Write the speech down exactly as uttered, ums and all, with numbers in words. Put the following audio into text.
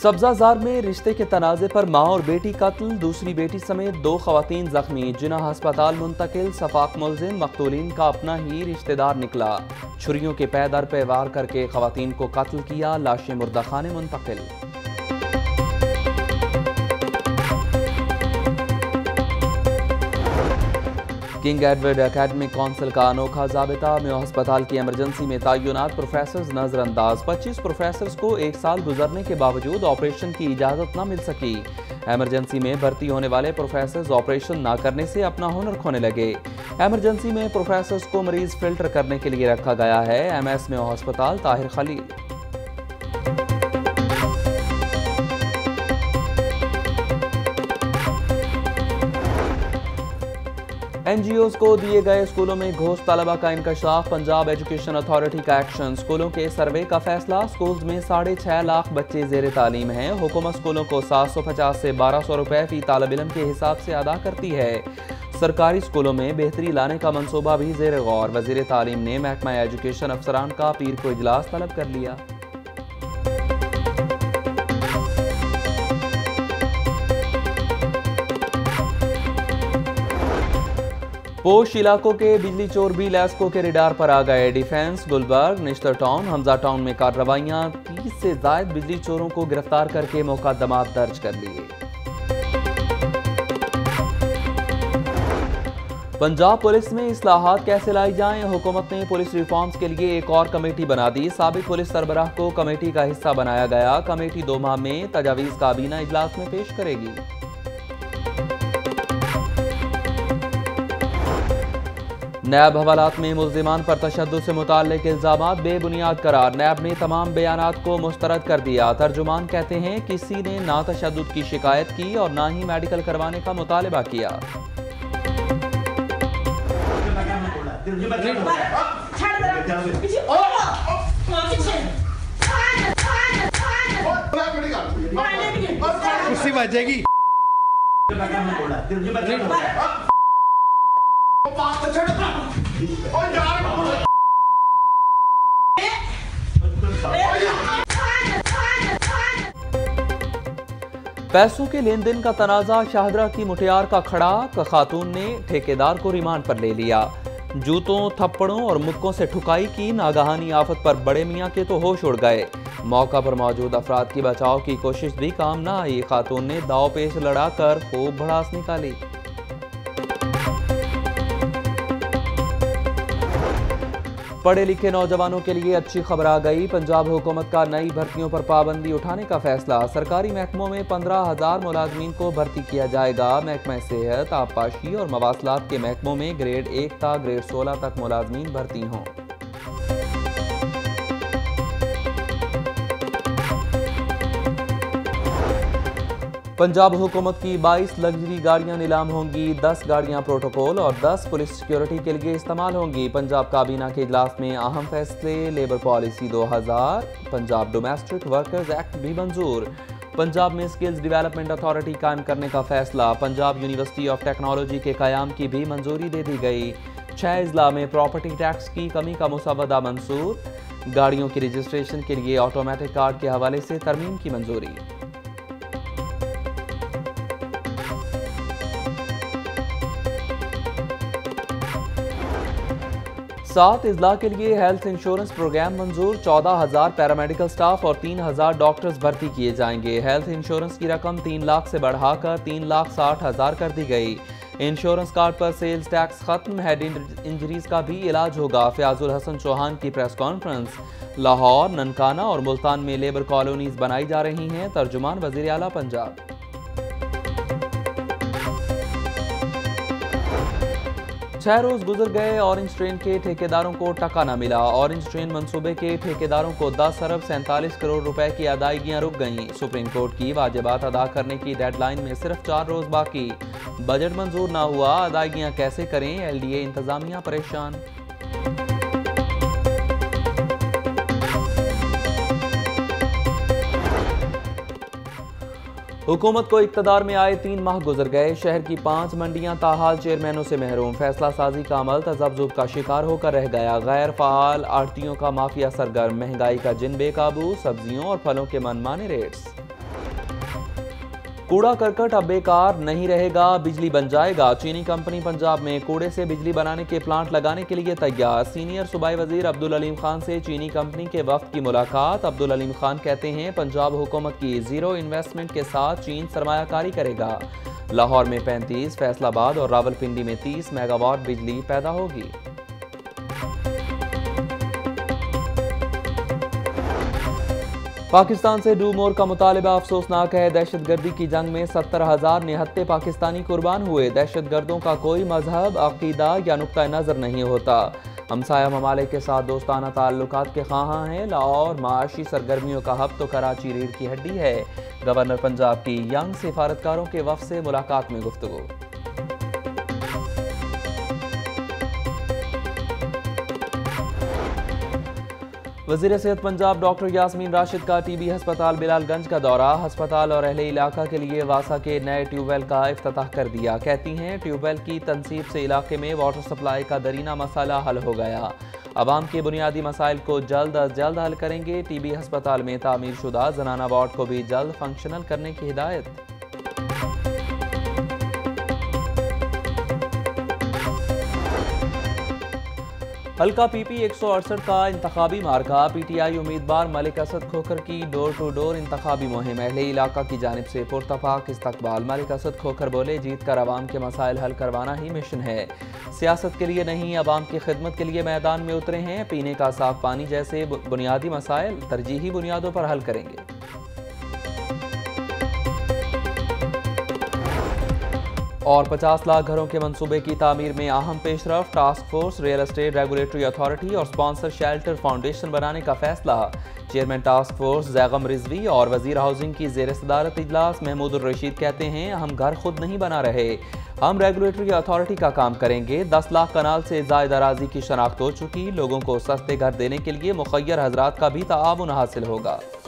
सब्जाजार में रिश्ते के तनाज़े पर माँ और बेटी कत्ल, दूसरी बेटी समेत दो खवातीन जख्मी, जिन्हा अस्पताल मुंतकिल। सफाक मुलजिम मकतूलीन का अपना ही रिश्तेदार निकला। छुरियों के पै दर पे वार करके खवातीन को कत्ल किया, लाशें मुर्दाखाने मुंतकिल। किंग एडवर्ड एकेडमिक काउंसिल का अनोखा ज़ाबिता में अस्पताल की एमरजेंसी में तयनात प्रोफेसर्स नजरअंदाज। पच्चीस प्रोफेसर्स को एक साल गुजरने के बावजूद ऑपरेशन की इजाज़त न मिल सकी। एमरजेंसी में भर्ती होने वाले प्रोफेसर्स ऑपरेशन न करने से अपना हुनर खोने लगे। एमरजेंसी में प्रोफेसर्स को मरीज फिल्टर करने के लिए रखा गया है। एम एस में अस्पताल ताहिर खलील। एनजीओज को दिए गए स्कूलों में घोष तलबा का इंकशाफ, पंजाब एजुकेशन अथॉरिटी का एक्शन। स्कूलों के सर्वे का फैसला, स्कूल्स में साढ़े छह लाख बच्चे जेर तालीम हैं। हुकूमत स्कूलों को सात सौ पचास से बारह सौ रुपए फी तालिब इल्म के हिसाब से अदा करती है। सरकारी स्कूलों में बेहतरी लाने का मंसूबा भी जेर गौर। वजीर तालीम ने महकमा एजुकेशन अफसरान का पीर को इजलास तलब कर लिया। पोश इलाकों के बिजली चोर भी लेस्को के रिडार पर आ गए। Defence, Gulberg, Nishtar town, Hamza town में कार्रवाइयां। तीस से जायद बिजली चोरों को गिरफ्तार करके मुकदमात दर्ज कर लिए। पंजाब पुलिस में इस्लाहात कैसे लाई जाएं, हुकूमत ने पुलिस रिफॉर्म्स के लिए एक और कमेटी बना दी। साबिक पुलिस सरबराह को कमेटी का हिस्सा बनाया गया। कमेटी दो माह में तजावीज़ काबीना इजलास में पेश करेगी। नैब हवालात में मुल्जिमान पर तशद्दुद से मुताल्लिक इल्जामात बेबुनियाद करार। नैब ने तमाम बयानात को मुस्तरद कर दिया। तर्जुमान कहते हैं किसी ने ना तशद्दुद की शिकायत की और ना ही मेडिकल करवाने का मुतालिबा किया। कुर्सी बजेगी। पैसों के लेन देन का तनाजा शाहदरा की मुटियार का खड़ा। खातून ने ठेकेदार को रिमांड पर ले लिया। जूतों, थप्पड़ों और मुक्कों से ठुकाई की। नागहानी आफत पर बड़े मियाँ के तो होश उड़ गए। मौका पर मौजूद अफराद की बचाव की कोशिश भी काम न आई। खातून ने दाव पेश लड़ाकर खूब भड़ास निकाली। पढ़े लिखे नौजवानों के लिए अच्छी खबर आ गई। पंजाब हुकूमत का नई भर्तियों पर पाबंदी उठाने का फैसला। सरकारी महकमों में पंद्रह हजार मुलाजमीन को भर्ती किया जाएगा। महकमा सेहत, आबपाशी और मवासलात के महकमों में ग्रेड एक तक ग्रेड सोलह तक मुलाजमीन भर्ती हों। पंजाब हुकूमत की बाईस लग्जरी गाड़ियां नीलाम होंगी। दस गाड़ियां प्रोटोकॉल और दस पुलिस सिक्योरिटी के लिए इस्तेमाल होंगी। पंजाब काबीना के इजलास में अहम फैसले। लेबर पॉलिसी दो हज़ार, पंजाब डोमेस्टिक वर्कर्स एक्ट भी मंजूर। पंजाब में स्किल्स डेवलपमेंट अथॉरिटी कायम करने का फैसला। पंजाब यूनिवर्सिटी ऑफ टेक्नोलॉजी के कयाम की भी मंजूरी दे दी गई। छह अजला में प्रॉपर्टी टैक्स की कमी का मुसवदा मंसूर। गाड़ियों की रजिस्ट्रेशन के लिए ऑटोमेटिक कार्ड के हवाले से तरमीम की मंजूरी। सात इजला के लिए हेल्थ इंश्योरेंस प्रोग्राम मंजूर। चौदह हजार पैरामेडिकल स्टाफ और तीन हजार डॉक्टर्स भर्ती किए जाएंगे। हेल्थ इंश्योरेंस की रकम तीन लाख से बढ़ाकर तीन लाख साठ हजार कर दी गई। इंश्योरेंस कार्ड पर सेल्स टैक्स खत्म। हेड इंजरीज का भी इलाज होगा। फयाजुल हसन चौहान की प्रेस कॉन्फ्रेंस। लाहौर, ननकाना और मुल्तान में लेबर कॉलोनीज बनाई जा रही हैं। तर्जुमान वजीर आला पंजाब। छह रोज गुजर गए, ऑरेंज ट्रेन के ठेकेदारों को टका न मिला। ऑरेंज ट्रेन मंसूबे के ठेकेदारों को दस अरब सैंतालीस करोड़ रुपए की अदायगियां रुक गईं। सुप्रीम कोर्ट की वाजिबात अदा करने की डेडलाइन में सिर्फ चार रोज बाकी। बजट मंजूर ना हुआ, अदायगियां कैसे करें, एलडीए इंतजामिया परेशान। हुकूमत को इक़्तिदार में आए तीन माह गुजर गए। शहर की पांच मंडियां ताहाल चेयरमैनों से महरूम। फैसला साजी का अमल तज़ब्ज़ुब का शिकार होकर रह गया। गैर फ़ाल आढ़तियों का माफिया सरगर्म। महंगाई का जिन बेकाबू। सब्जियों और फलों के मनमाने रेट्स। कूड़ा करकट अब बेकार नहीं रहेगा, बिजली बन जाएगा। चीनी कंपनी पंजाब में कूड़े से बिजली बनाने के प्लांट लगाने के लिए तैयार। सीनियर सूबाई वजीर अब्दुल अलीम खान से चीनी कंपनी के वफ्द की मुलाकात। अब्दुल अलीम खान कहते हैं पंजाब हुकूमत की जीरो इन्वेस्टमेंट के साथ चीन सरमायाकारी करेगा। लाहौर में पैंतीस, फैसलाबाद और रावलपिंडी में तीस मेगावाट बिजली पैदा होगी। पाकिस्तान से डू मोर का मुतालिबा अफसोसनाक है। दहशतगर्दी की जंग में सत्तर हजार निहत्ते पाकिस्तानी कुर्बान हुए। दहशतगर्दों का कोई मजहब, अकीदा या नुक्ता नज़र नहीं होता। हमसाया ममालिक के साथ दोस्ताना ताल्लुकात के ख़्वाहां हैं। लाहौर माशी सरगर्मियों का हब तो कराची रीढ़ की हड्डी है। गवर्नर पंजाब की यंग सिफारतकारों के वफ़द से मुलाकात में गुफ्तगू। वज़ीर सेहत पंजाब डॉक्टर यास्मीन राशिद का टीबी हस्पताल बिलालगंज का दौरा। हस्पताल और अहले इलाका के लिए वासा के नए ट्यूबवेल का इफ्तिताह कर दिया। कहती हैं ट्यूबवेल की तनसीब से इलाके में वाटर सप्लाई का दरीना मसाला हल हो गया। आवाम के बुनियादी मसाइल को जल्द अज जल्द हल करेंगे। टीबी हस्पताल में तामीर शुदा जनाना वार्ड को भी जल्द फंक्शनल करने की हिदायत। हल्का पीपी एक सौ अड़सठ का इंतखाबी मार्का। पीटीआई उम्मीदवार मलिक असद खोखर की डोर टू डोर इंतखाबी मुहिम। अहले इलाका की जानिब से पुरतफाक इस्तकबाल। मलिक असद खोखर बोले जीत कर आवाम के मसाइल हल करवाना ही मिशन है। सियासत के लिए नहीं, आवाम की खिदमत के लिए मैदान में उतरे हैं। पीने का साफ पानी जैसे बुनियादी मसाइल तरजीही बुनियादों पर हल करेंगे। और पचास लाख घरों के मंसूबे की तामीर में अहम पेशरफ। Task force, real estate regulatory authority और स्पॉन्सर शेल्टर फाउंडेशन बनाने का फैसला। Chairman task force Zaigham Rizvi और वजीर हाउसिंग की जेर सदारत इजलास महमूद रशीद कहते हैं हम घर खुद नहीं बना रहे, हम रेगुलेटरी अथॉरिटी का काम करेंगे। दस लाख कनाल से जायद अराजी की शनाख्त हो चुकी। लोगों को सस्ते घर देने के लिए मुखय्यर हजरात का भी ताआवुन हासिल होगा।